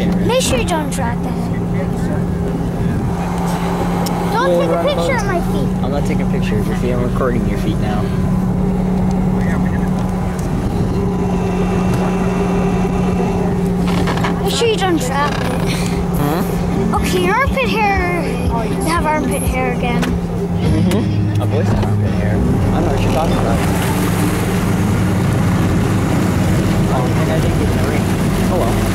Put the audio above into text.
Make sure you don't drag that. Don't take a picture of my feet. I'm not taking pictures of your feet. I'm recording your feet now. Make sure you don't drag it. Huh? Okay, your armpit hair. You have armpit hair again. Mm-hmm. I've always had armpit hair. I don't know what you're talking about. Oh, and I didn't get the ring. Oh well.